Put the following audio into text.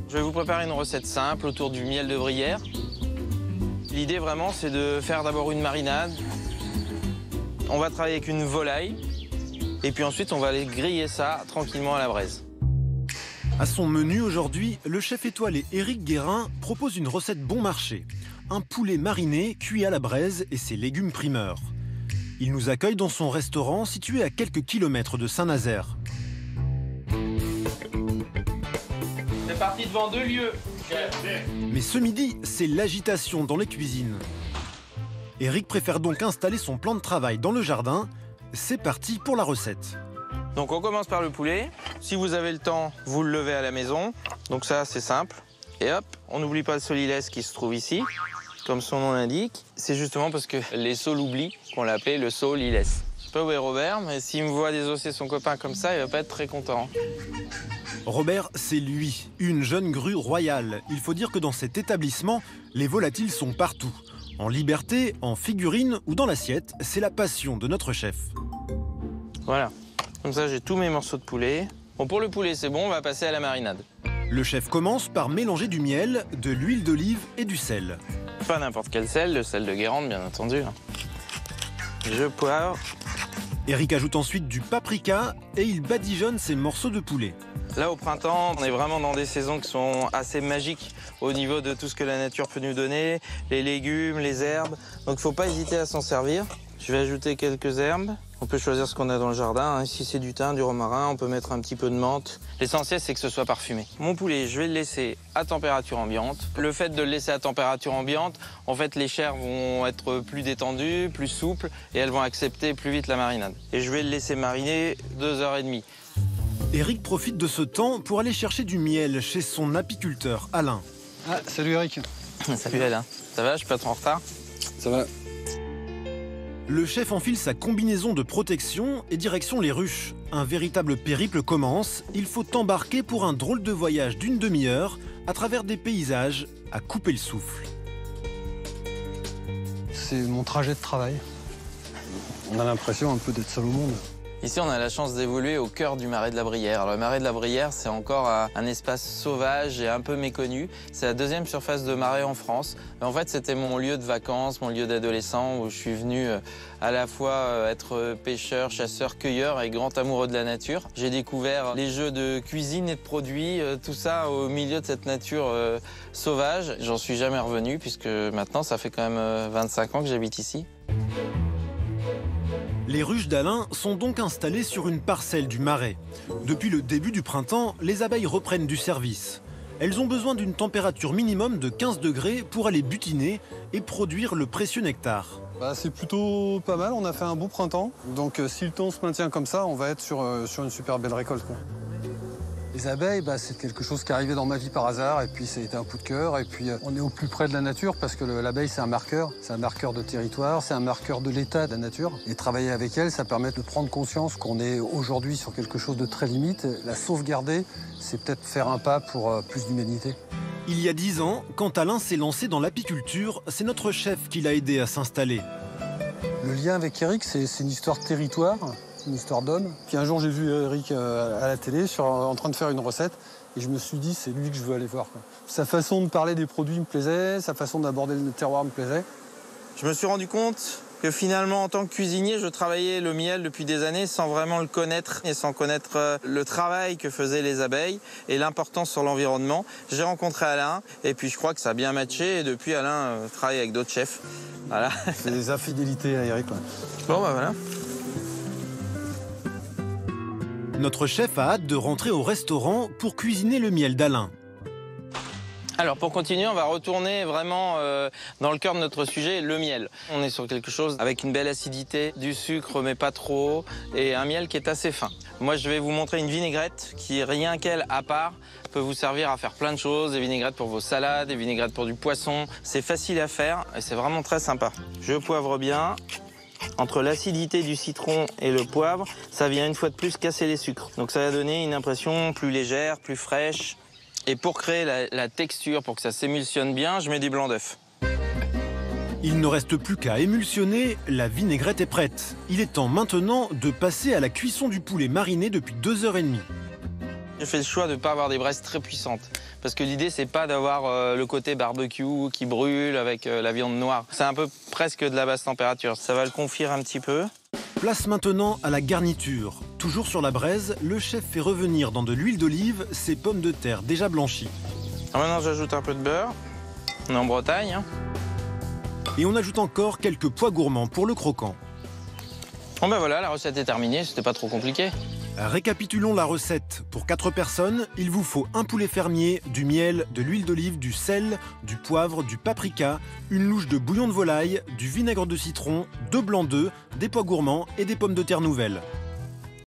Je vais vous préparer une recette simple autour du miel de bruyère. L'idée vraiment, c'est de faire d'abord une marinade. On va travailler avec une volaille. Et puis ensuite, on va aller griller ça tranquillement à la braise. À son menu aujourd'hui, le chef étoilé Éric Guérin propose une recette bon marché. Un poulet mariné cuit à la braise et ses légumes primeurs. Il nous accueille dans son restaurant situé à quelques kilomètres de Saint-Nazaire. C'est parti devant 2 lieux. Mais ce midi, c'est l'agitation dans les cuisines. Éric préfère donc installer son plan de travail dans le jardin. C'est parti pour la recette. Donc on commence par le poulet. Si vous avez le temps, vous le levez à la maison. Donc ça, c'est simple. Et hop, on n'oublie pas le solilès qui se trouve ici, comme son nom l'indique. C'est justement parce que les sauts l'oublient qu'on l'appelait le solilès. Je sais pas où est Robert, mais s'il me voit désosser son copain comme ça, il va pas être très content. Robert, c'est lui, une jeune grue royale. Il faut dire que dans cet établissement, les volatiles sont partout. En liberté, en figurine ou dans l'assiette, c'est la passion de notre chef. Voilà, comme ça j'ai tous mes morceaux de poulet. Bon, pour le poulet, c'est bon, on va passer à la marinade. Le chef commence par mélanger du miel, de l'huile d'olive et du sel. Pas n'importe quel sel, le sel de Guérande, bien entendu. Je poivre. Éric ajoute ensuite du paprika et il badigeonne ses morceaux de poulet. Là, au printemps, on est vraiment dans des saisons qui sont assez magiques au niveau de tout ce que la nature peut nous donner, les légumes, les herbes. Donc, il ne faut pas hésiter à s'en servir. Je vais ajouter quelques herbes. On peut choisir ce qu'on a dans le jardin. Si c'est du thym, du romarin, on peut mettre un petit peu de menthe. L'essentiel, c'est que ce soit parfumé. Mon poulet, je vais le laisser à température ambiante. Le fait de le laisser à température ambiante, en fait, les chairs vont être plus détendues, plus souples, et elles vont accepter plus vite la marinade. Et je vais le laisser mariner 2h30. Éric profite de ce temps pour aller chercher du miel chez son apiculteur, Alain. Ah, salut Éric. Salut Alain. Ça va, je suis pas trop en retard? Ça va. Le chef enfile sa combinaison de protection et direction les ruches. Un véritable périple commence. Il faut embarquer pour un drôle de voyage d'une demi-heure à travers des paysages à couper le souffle. C'est mon trajet de travail. On a l'impression un peu d'être seul au monde. Ici, on a la chance d'évoluer au cœur du marais de la Bruyère. Alors, le marais de la Bruyère, c'est encore un espace sauvage et un peu méconnu. C'est la 2e surface de marais en France. Mais en fait, c'était mon lieu de vacances, mon lieu d'adolescent, où je suis venu à la fois être pêcheur, chasseur, cueilleur et grand amoureux de la nature. J'ai découvert les jeux de cuisine et de produits, tout ça au milieu de cette nature sauvage. J'en suis jamais revenu, puisque maintenant, ça fait quand même 25 ans que j'habite ici. Les ruches d'Alain sont donc installées sur une parcelle du marais. Depuis le début du printemps, les abeilles reprennent du service. Elles ont besoin d'une température minimum de 15 degrés pour aller butiner et produire le précieux nectar. C'est plutôt pas mal, on a fait un beau printemps. Donc si le temps se maintient comme ça, on va être sur une super belle récolte, quoi. Les abeilles, c'est quelque chose qui est arrivé dans ma vie par hasard et puis ça a été un coup de cœur. Et puis on est au plus près de la nature parce que l'abeille c'est un marqueur de territoire, c'est un marqueur de l'état de la nature. Et travailler avec elle, ça permet de prendre conscience qu'on est aujourd'hui sur quelque chose de très limite. La sauvegarder, c'est peut-être faire un pas pour plus d'humanité. Il y a 10 ans, quand Alain s'est lancé dans l'apiculture, c'est notre chef qui l'a aidé à s'installer. Le lien avec Éric, c'est une histoire de territoire. Une histoire d'homme. Puis un jour, j'ai vu Éric à la télé en train de faire une recette et je me suis dit, c'est lui que je veux aller voir, quoi. Sa façon de parler des produits me plaisait, sa façon d'aborder le terroir me plaisait. Je me suis rendu compte que finalement, en tant que cuisinier, je travaillais le miel depuis des années sans vraiment le connaître et sans connaître le travail que faisaient les abeilles et l'importance sur l'environnement. J'ai rencontré Alain et puis je crois que ça a bien matché et depuis, Alain travaille avec d'autres chefs. Voilà. C'est des infidélités à Éric, quoi. Bon, voilà. Notre chef a hâte de rentrer au restaurant pour cuisiner le miel d'Alain. Alors pour continuer, on va retourner vraiment dans le cœur de notre sujet, le miel. On est sur quelque chose avec une belle acidité, du sucre mais pas trop, et un miel qui est assez fin. Moi je vais vous montrer une vinaigrette qui, rien qu'elle à part, peut vous servir à faire plein de choses. Des vinaigrettes pour vos salades, des vinaigrettes pour du poisson. C'est facile à faire et c'est vraiment très sympa. Je poivre bien. Entre l'acidité du citron et le poivre, ça vient une fois de plus casser les sucres. Donc ça va donner une impression plus légère, plus fraîche. Et pour créer la texture, pour que ça s'émulsionne bien, je mets des blancs d'œufs. Il ne reste plus qu'à émulsionner, la vinaigrette est prête. Il est temps maintenant de passer à la cuisson du poulet mariné depuis 2h30. J'ai fait le choix de ne pas avoir des braises très puissantes. Parce que l'idée, c'est pas d'avoir le côté barbecue qui brûle avec la viande noire. C'est un peu presque de la basse température. Ça va le confire un petit peu. Place maintenant à la garniture. Toujours sur la braise, le chef fait revenir dans de l'huile d'olive ses pommes de terre déjà blanchies. Alors maintenant, j'ajoute un peu de beurre. On est en Bretagne. Hein. Et on ajoute encore quelques pois gourmands pour le croquant. Bon ben voilà, la recette est terminée, c'était pas trop compliqué. Récapitulons la recette. Pour 4 personnes, il vous faut un poulet fermier, du miel, de l'huile d'olive, du sel, du poivre, du paprika, une louche de bouillon de volaille, du vinaigre de citron, 2 blancs d'œufs, des pois gourmands et des pommes de terre nouvelles.